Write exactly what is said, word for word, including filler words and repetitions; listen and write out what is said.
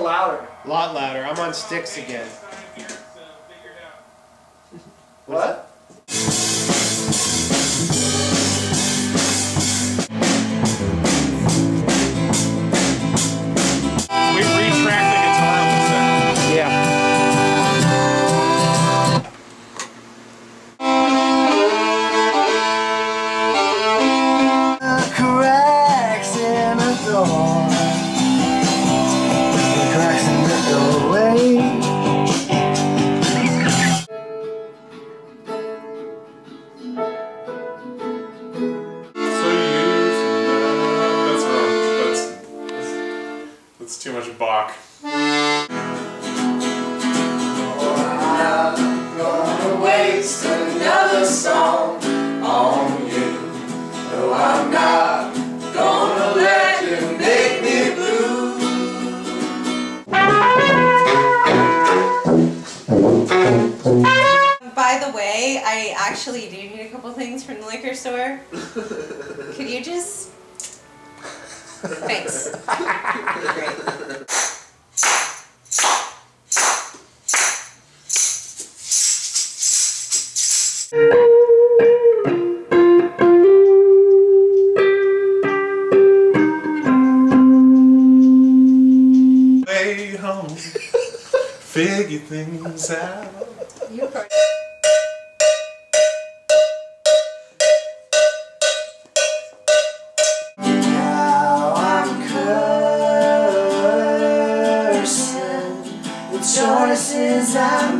louder. A lot louder. I'm on sticks again. What? We retracked the guitar on the second. Yeah. The cracks in the door. The cracks in the doorway. It's too much Bach. Oh, I'm gonna waste another song on you. No, I'm not gonna let you make me blue. By the way, I actually do need a couple things from the liquor store. Could you just... Thanks. Great. Way home, figure things out. You probably... Choices I